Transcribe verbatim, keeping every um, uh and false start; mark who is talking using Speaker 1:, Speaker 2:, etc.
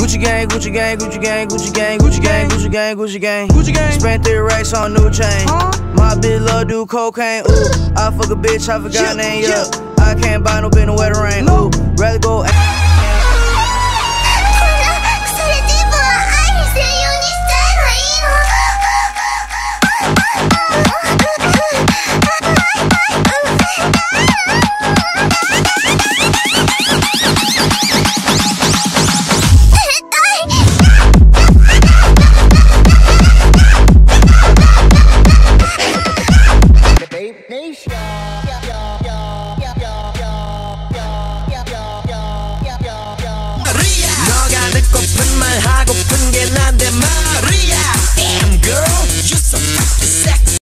Speaker 1: Gucci gang, Gucci gang, Gucci gang, Gucci gang, Gucci gang, Gucci gang, Gucci gang, Gucci gang. Spent three racks on new chain. My bitch love do cocaine. Ooh, I fuck a bitch, I forgot her name. Yeah, I can't buy no bitch no wetter rain. Ooh, rather go.
Speaker 2: 너가 듣고픈 말 하고픈 게 난데 말이야.